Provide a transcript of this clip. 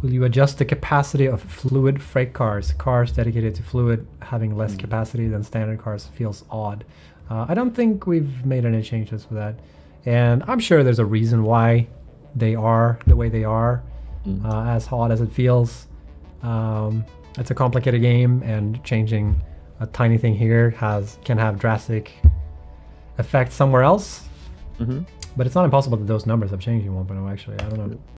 Will you adjust the capacity of fluid freight cars? Cars dedicated to fluid having less capacity than standard cars feels odd. I don't think we've made any changes for that. And I'm sure there's a reason why they are the way they are, as hot as it feels. It's a complicated game, and changing a tiny thing here can have drastic effects somewhere else. But it's not impossible that those numbers have changed in 1.0 actually. I don't know.